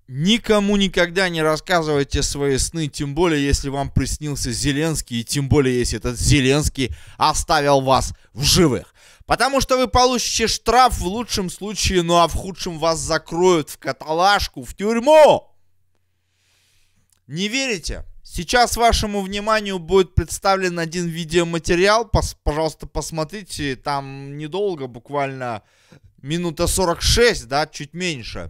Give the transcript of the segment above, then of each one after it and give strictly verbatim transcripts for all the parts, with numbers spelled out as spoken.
Никому никогда не рассказывайте свои сны, тем более, если вам приснился Зеленский, и тем более, если этот Зеленский оставил вас в живых. Потому что вы получите штраф в лучшем случае, ну а в худшем вас закроют в каталажку, в тюрьму. Не верите? Сейчас вашему вниманию будет представлен один видеоматериал. Пос, пожалуйста, посмотрите. Там недолго, буквально минута сорок шесть, да, чуть меньше.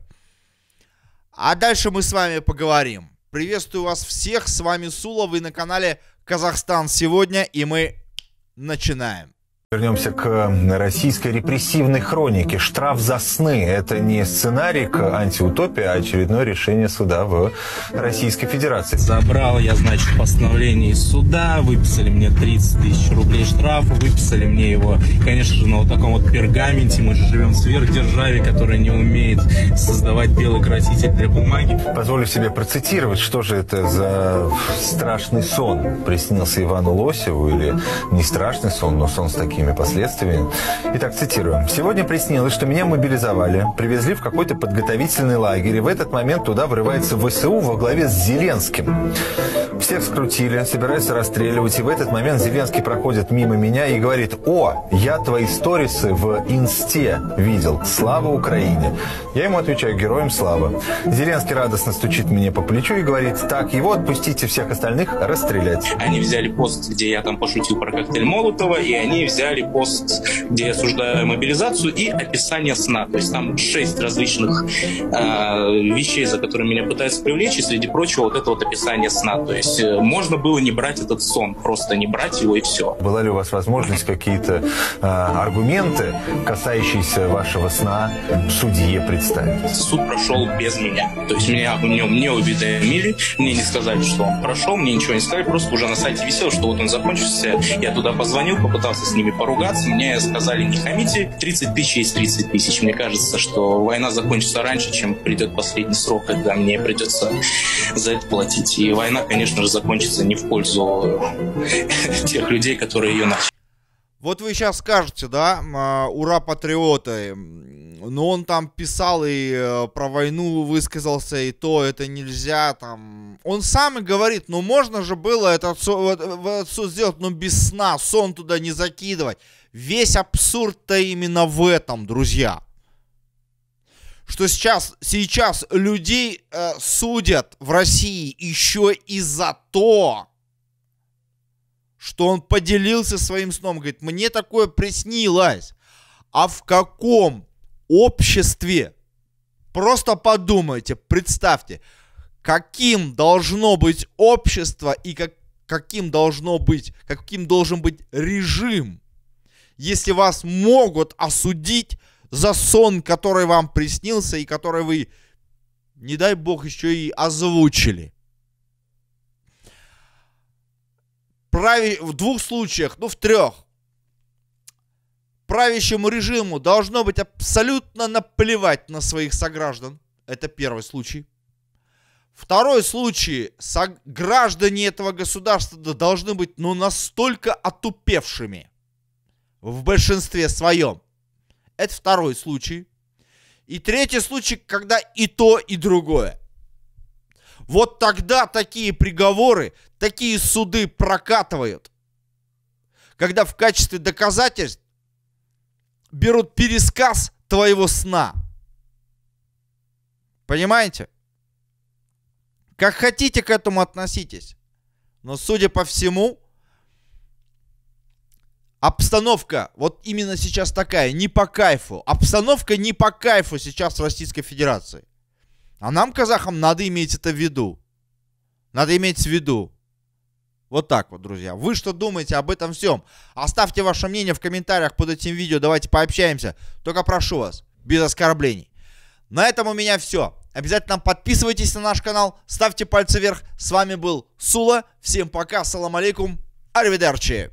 А дальше мы с вами поговорим. Приветствую вас всех. С вами Сула. Вы на канале Казахстан сегодня. И мы начинаем. Вернемся к российской репрессивной хронике. Штраф за сны – это не сценарий к антиутопии, а очередное решение суда в Российской Федерации. Забрал я, значит, постановление из суда, выписали мне тридцать тысяч рублей штрафа, выписали мне его, конечно же, на вот таком вот пергаменте. Мы же живем в сверхдержаве, которая не умеет создавать белый краситель для бумаги. Позволю себе процитировать, что же это за страшный сон приснился Ивану Лосеву, или не страшный сон, но сон с таким последствиями. Итак, цитирую. «Сегодня приснилось, что меня мобилизовали, привезли в какой-то подготовительный лагерь, и в этот момент туда врывается ВСУ во главе с Зеленским. Всех скрутили, собираются расстреливать, и в этот момент Зеленский проходит мимо меня и говорит: «О, я твои сторисы в инсте видел. Слава Украине!» Я ему отвечаю: «Героям слава!» Зеленский радостно стучит мне по плечу и говорит: «Так, его отпустите, всех остальных расстрелять». Они взяли пост, где я там пошутил про коктейль Молотова, и они взяли пост, где я осуждаю мобилизацию и описание сна. То есть там шесть различных э, вещей, за которые меня пытаются привлечь, и среди прочего вот это вот описание сна. То есть э, можно было не брать этот сон, просто не брать его и все. Была ли у вас возможность какие-то э, аргументы, касающиеся вашего сна, судье представить? Суд прошел без меня. То есть меня в нем не уведомили, мне не сказали, что он прошел, мне ничего не сказали, просто уже на сайте висело, что вот он закончился. Я туда позвонил, попытался с ними поругаться, мне сказали: не хамите, тридцать тысяч есть тридцать тысяч. Мне кажется, что война закончится раньше, чем придет последний срок, когда мне придется за это платить. И война, конечно же, закончится не в пользу тех людей, которые ее начали. Вот вы сейчас скажете, да, ура, патриоты, но он там писал и про войну высказался, и то это нельзя, там. Он сам и говорит: ну можно же было этот суд сделать, но без сна, сон туда не закидывать. Весь абсурд-то именно в этом, друзья. Что сейчас, сейчас людей э, судят в России еще и за то, что он поделился своим сном. Говорит: мне такое приснилось. А в каком обществе? Просто подумайте, представьте, каким должно быть общество и как, каким должно быть, каким должен быть режим, если вас могут осудить за сон, который вам приснился и который вы, не дай бог, еще и озвучили. Прави... В двух случаях, ну в трех, правящему режиму должно быть абсолютно наплевать на своих сограждан. Это первый случай. Второй случай. Граждане этого государства должны быть, ну, настолько отупевшими в большинстве своем. Это второй случай. И третий случай, когда и то, и другое. Вот тогда такие приговоры, такие суды прокатывают. Когда в качестве доказательств берут пересказ твоего сна. Понимаете? Как хотите к этому относитесь. Но, судя по всему, обстановка вот именно сейчас такая, не по кайфу. Обстановка не по кайфу сейчас в Российской Федерации. А нам, казахам, надо иметь это в виду. Надо иметь в виду. Вот так вот, друзья. Вы что думаете об этом всем? Оставьте ваше мнение в комментариях под этим видео. Давайте пообщаемся. Только прошу вас, без оскорблений. На этом у меня все. Обязательно подписывайтесь на наш канал. Ставьте пальцы вверх. С вами был Сула. Всем пока. Ассаламу алейкум. Аривидерчи.